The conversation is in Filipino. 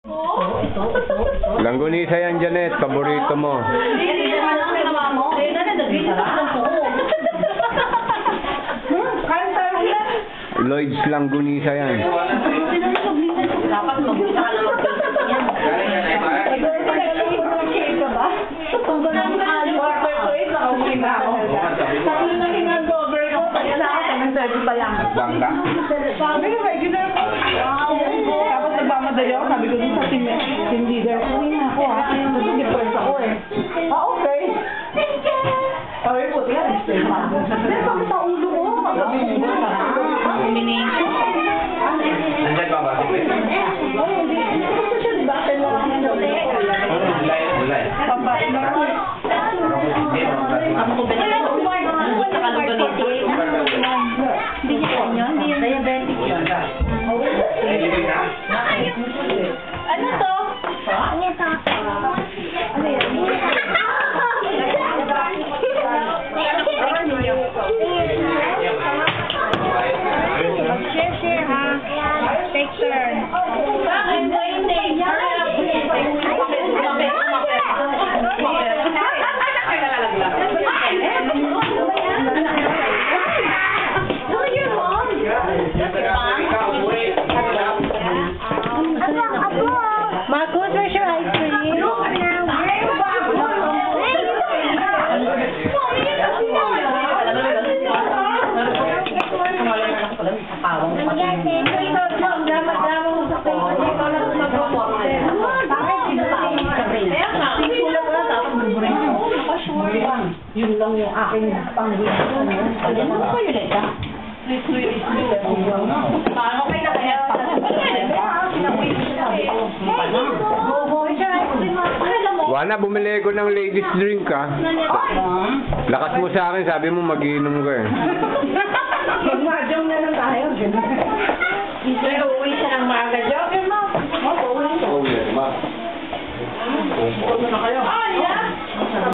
Langgunisa yan, Janet. Paborito mo. Lloyd's Langgunisa yan. Dapat mag-isa ka naman yan. Bangka. Sabi ko, regular ko. Tapos nagmamadali ako, sabi ko dun sa team leader, uwi na ako ha. Nag-depress ako eh. Okay. Sabi ko, yan. Bakit sa ulo ko? Combination. Nandiyan ba ba? Oo, hindi. Gusto siya, diba? Kailangan na ulit. Papain na ako. Ako ba na? Sa kalugan nito. Hindi niya yun. Hindi yung diabetic yun. Ano to? Ano to? Ano yan? Share ha. Take turn. Marcos, where's your ice cream? Yun lang yung aking pang-win. Ano ba yun ito? Paano kayo na kaya? Wana, bumili ko ng ladies drink, ha? Lakas mo sa akin, sabi mo magiinom ka, eh.